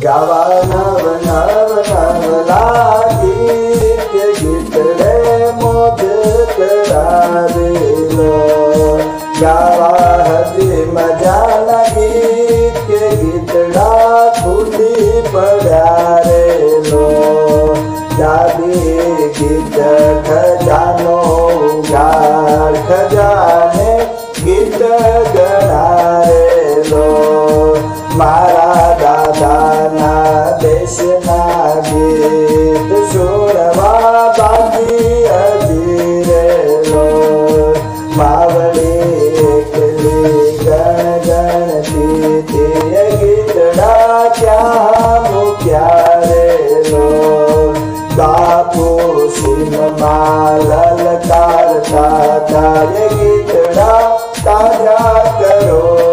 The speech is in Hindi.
गावा नव नव नवला गीत गीतड़े मोद करावेलो। गावा हजी मजा गीत गीतड़ा खुली पड़ारेलो। दादी गीत खजानो गार खजाने गीत गणारेलो। मारा दादा ना देश ना गीत सुरवा बाकी अजीरेलो। मावली एकली गण गणती ते गीतड़ा क्या मुख्या रेलो। बापू सिनमा ललकारता तारे गीतड़ा ताजा करो